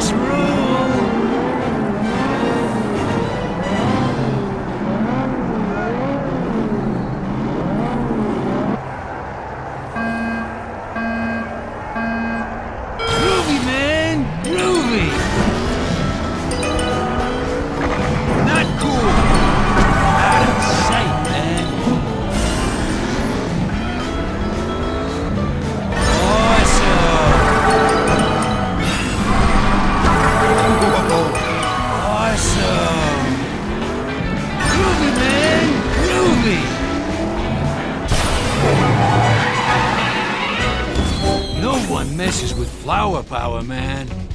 Let's roll! Groovy, man! Groovy! Not cool! Out of sight, man! Awesome! Awesome! Groovy, man! Groovy! No one messes with flower power, man.